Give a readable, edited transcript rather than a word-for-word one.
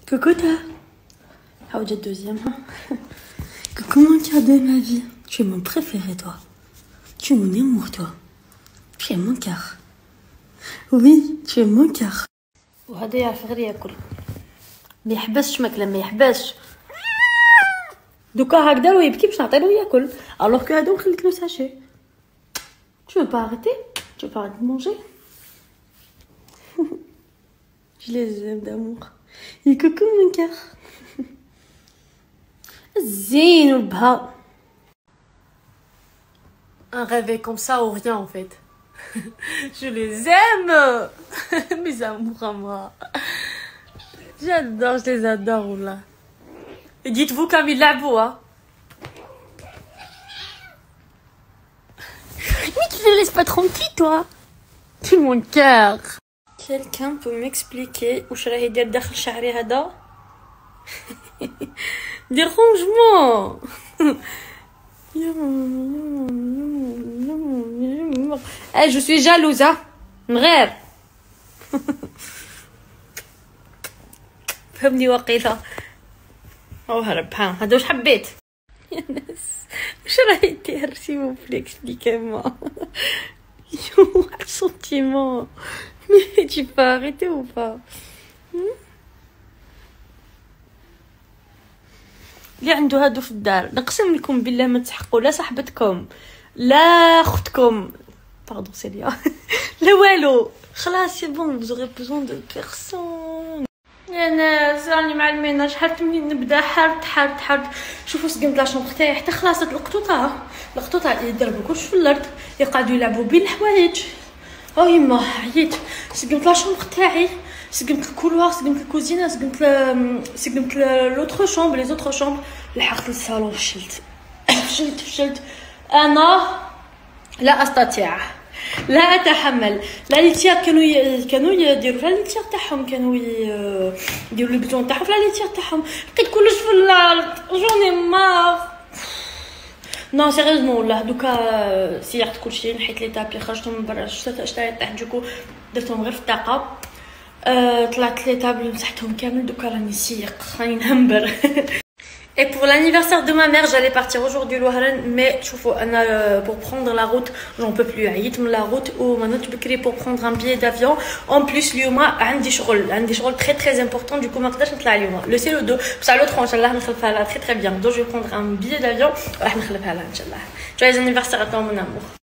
Cocota. Ah, j'ai deuxième. Coucou mon cœur de ma vie. Tu es mon préféré, toi. Tu es mon amour, toi. Tu es mon cœur. Oui, tu es mon cœur. وهذا يعرف غير ياكل. ما يحبسش ماكله ما يحبسش. دوكا هكذا ويبكي باش نعطيلو ياكل. alors que هادو خليت له ساشي. Tu veux pas arrêter? Tu veux pas arrêter de manger? Je les aime d'amour. Et coucou mon cœur. زين والبها. Un rêve comme ça ou rien en fait. Je les aime. Mes amours à moi. J'adore, je les adore là. Et dites-vous comme il a beau hein. Mais tu les laisses pas tranquille toi. Tu es mon cœur. Quelqu'un peut m'expliquer où je vais dire داخل شعري هذا؟ Des rangements. Eh, je suis jalouse hein. غير. فهمني وقيلة. او هرب ها هذا واش حبيت. يا ناس واش راهي دير سيمو اكسبليكي-moi. يو sentiment. Mais tu peux arrêter ou pas? اللي عنده هادو في الدار نقسم لكم بالله ما تحقوا لا صاحبتكم لا اختكم باردون سيليا لا والو خلاص سي بون vous aurez besoin de personne. يا ناس راني مع الميناج حرت منين نبدا حرت شوفوا سقمت لا شومبر تاعي حتى خلاص القطوطه يضربوا كلش في الارض يقعدوا يلعبوا بين الحوايج. او يما عييت سقمت لا شومبر تاعي سقمت الكولوار سقمت الكوزينه سقمت لوتر شومبر لي زوتر شومبر لحقت للصالون فشلت انا لا استطيع لا اتحمل لا ليتير كانوا يديروا لا ليتير تاعهم كانوا يديروا لي بزون تاعهم لا ليتير تاعهم لقيت كلش في الارض جوني مار نو سيريوزمون والله دوكا سيرت كلشي نحيت لي طابي خرجتهم من برا اشتريت تحت دوكو درتهم غير في الطاقه طلعت لي طابل مسحتهم كامل دوكا راني سيق راني نهمبر. Et pour l'anniversaire de ma mère, j'allais partir aujourd'hui au Loiren, mais pour prendre la route, j'en peux plus. عييت من la route ou maintenant بكري pour prendre un billet d'avion. En plus اليوم عندي شغل très important, du coup ما نقدرش نطلع اليوم. Le c'est le dos, بصح l'autre ان شاء الله نخلفها لها très bien. Donc je vais prendre un billet d'avion راح نخلفها لها ان شاء الله. Joyeux anniversaire à toi mon amour.